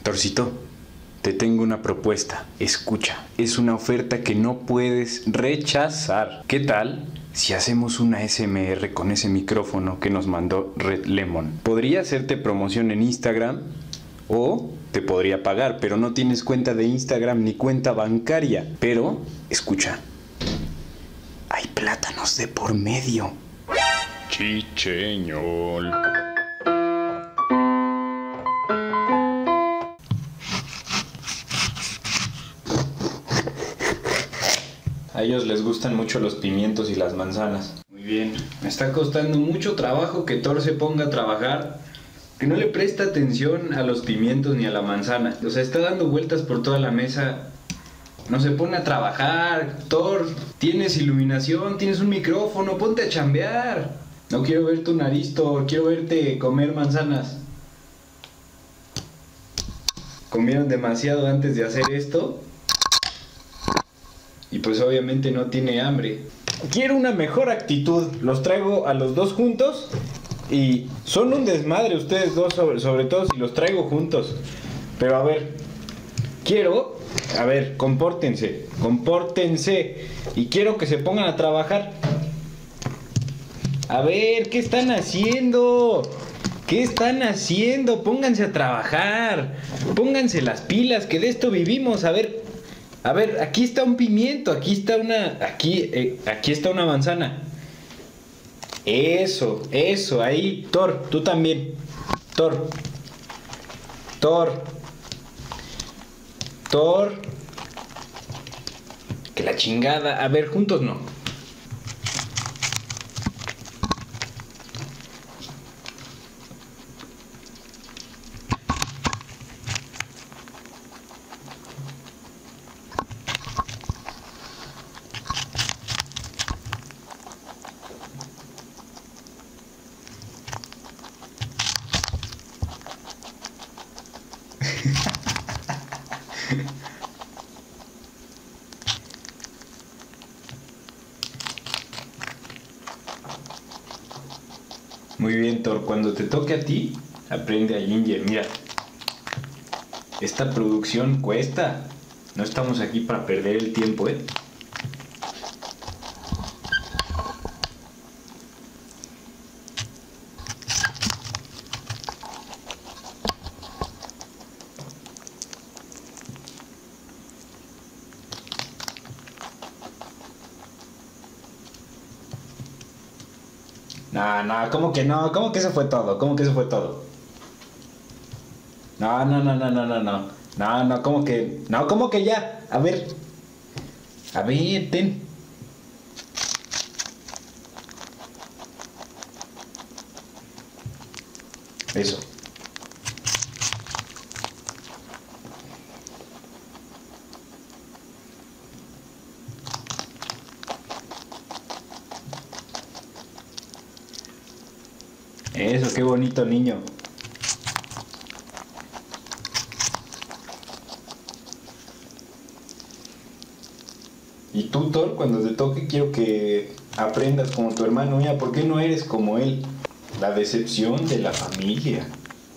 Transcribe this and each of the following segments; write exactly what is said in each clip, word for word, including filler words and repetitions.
Torcito, te tengo una propuesta. Escucha, es una oferta que no puedes rechazar. ¿Qué tal si hacemos una A S M R con ese micrófono que nos mandó Red Lemon? Podría hacerte promoción en Instagram o te podría pagar, pero no tienes cuenta de Instagram ni cuenta bancaria. Pero, escucha, hay plátanos de por medio. Chicheñol. A ellos les gustan mucho los pimientos y las manzanas. Muy bien. Me está costando mucho trabajo que Thor se ponga a trabajar, que no le presta atención a los pimientos ni a la manzana. O sea, está dando vueltas por toda la mesa. No se pone a trabajar. Thor, tienes iluminación, tienes un micrófono, ponte a chambear. No quiero ver tu nariz, Thor, quiero verte comer manzanas. Comieron demasiado antes de hacer esto. Y pues obviamente no tiene hambre. Quiero una mejor actitud. Los traigo a los dos juntos y son un desmadre ustedes dos, sobre, sobre todo si los traigo juntos. Pero a ver, quiero, a ver, compórtense, compórtense. Y quiero que se pongan a trabajar. A ver, ¿qué están haciendo? ¿Qué están haciendo? Pónganse a trabajar. Pónganse las pilas, que de esto vivimos. A ver. A ver, aquí está un pimiento, aquí está una, aquí, eh, aquí está una manzana. Eso, eso, ahí, Thor, tú también. Thor. Thor. Thor. Que la chingada. A ver, juntos no. Muy bien, Thor, cuando te toque a ti, aprende a Ginger. Mira, esta producción cuesta. No estamos aquí para perder el tiempo, ¿eh? No, no, ¿cómo que no? ¿Cómo que eso fue todo? ¿Cómo que eso fue todo? No, no, no, no, no, no, no. No, no, ¿cómo que? No, ¿cómo que ya? A ver. A ver, ten. Eso. Eso, qué bonito niño. Y tú, Thor, cuando te toque quiero que aprendas como tu hermano. Mira, ¿por qué no eres como él? La decepción de la familia.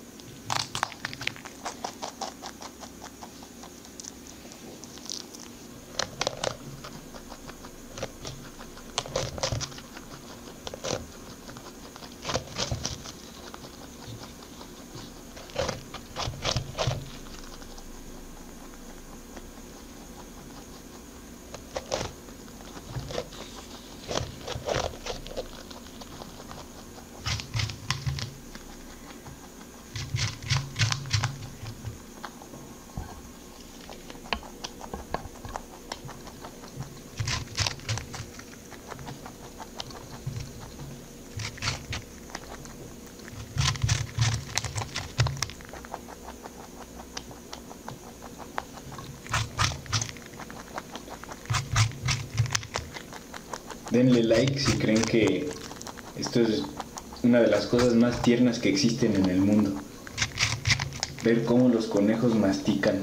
Denle like si creen que esto es una de las cosas más tiernas que existen en el mundo. Ver cómo los conejos mastican.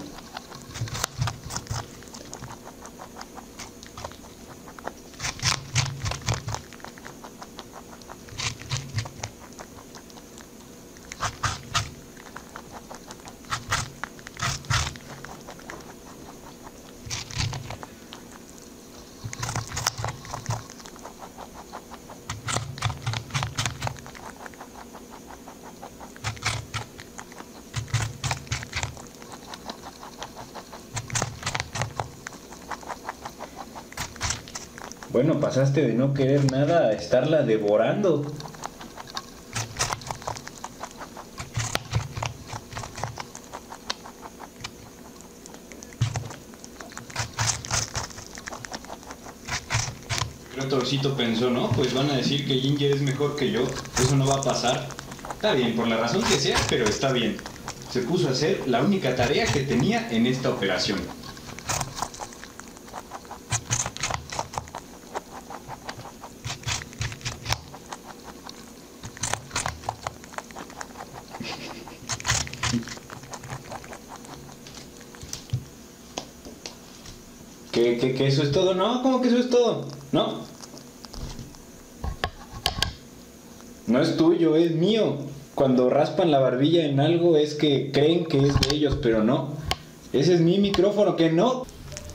Bueno, pasaste de no querer nada a estarla devorando. Creo Torcito pensó, ¿no? Pues van a decir que Ginger es mejor que yo. Eso no va a pasar. Está bien, por la razón que sea, pero está bien. Se puso a hacer la única tarea que tenía en esta operación. ¿Qué, qué, qué eso es todo? No, ¿cómo que eso es todo? No. No es tuyo, es mío. Cuando raspan la barbilla en algo es que creen que es de ellos, pero no. Ese es mi micrófono, que no.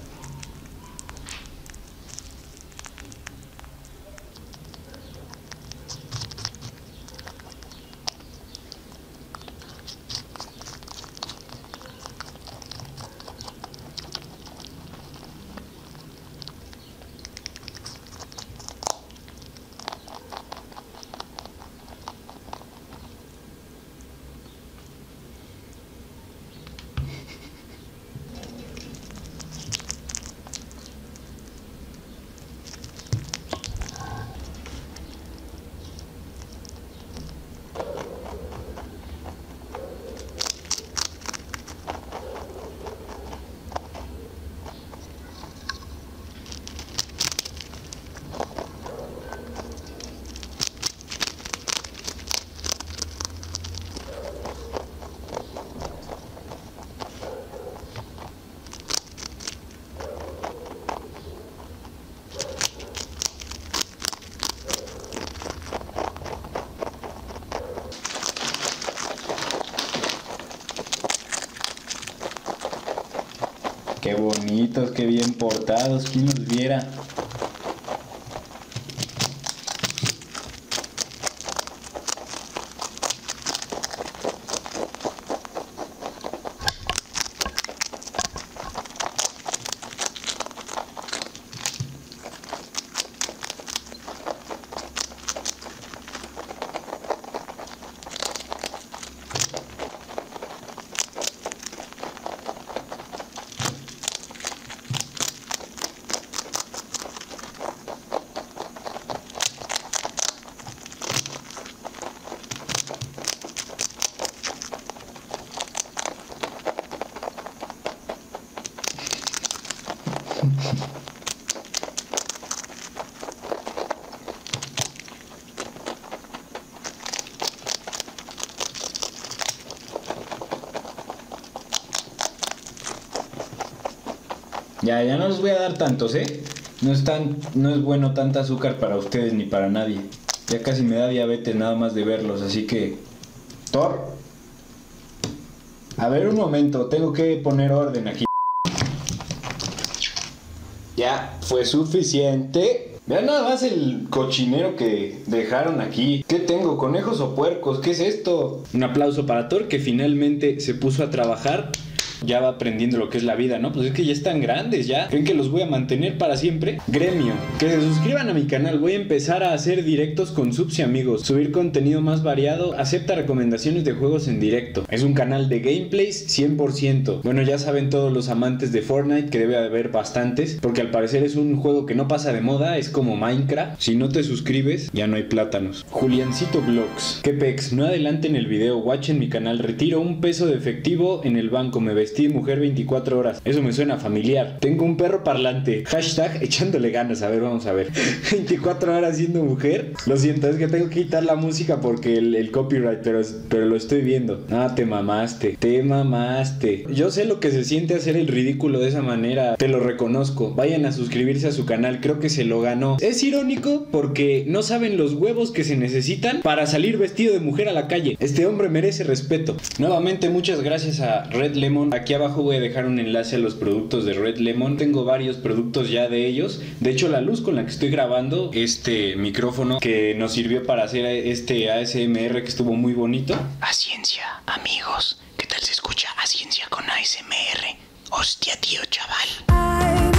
Qué bonitos, qué bien portados, ¿quién los viera? Ya, ya no les voy a dar tantos, ¿eh? No es, tan, no es bueno tanta azúcar para ustedes ni para nadie. Ya casi me da diabetes nada más de verlos, así que... Thor. A ver, un momento, tengo que poner orden aquí. Ya, fue suficiente. Vean nada más el cochinero que dejaron aquí. ¿Qué tengo? ¿Conejos o puercos? ¿Qué es esto? Un aplauso para Thor, que finalmente se puso a trabajar. Ya va aprendiendo lo que es la vida, ¿no? Pues es que ya están grandes, ya. ¿Creen que los voy a mantener para siempre? Gremio. Que se suscriban a mi canal. Voy a empezar a hacer directos con subs y amigos. Subir contenido más variado. Acepta recomendaciones de juegos en directo. Es un canal de gameplays cien por ciento. Bueno, ya saben todos los amantes de Fortnite, que debe haber bastantes, porque al parecer es un juego que no pasa de moda. Es como Minecraft. Si no te suscribes, ya no hay plátanos. Juliancito Vlogs. Que pex, no adelanten el video. Watch en mi canal. Retiro un peso de efectivo en el banco. Me vestí mujer veinticuatro horas. Eso me suena familiar. Tengo un perro parlante. Hashtag echándole ganas. A ver, vamos a ver. veinticuatro horas siendo mujer. Lo siento, es que tengo que quitar la música porque el, el copyright, pero, pero lo estoy viendo. Ah, te mamaste. Te mamaste. Yo sé lo que se siente hacer el ridículo de esa manera. Te lo reconozco. Vayan a suscribirse a su canal. Creo que se lo ganó. Es irónico porque no saben los huevos que se necesitan para salir vestido de mujer a la calle. Este hombre merece respeto. Nuevamente, muchas gracias a Red Lemon. Aquí abajo voy a dejar un enlace a los productos de Red Lemon. Tengo varios productos ya de ellos. De hecho, la luz con la que estoy grabando este micrófono que nos sirvió para hacer este A S M R que estuvo muy bonito. A ciencia, amigos. ¿Qué tal se escucha A ciencia con A S M R? Hostia, tío, chaval.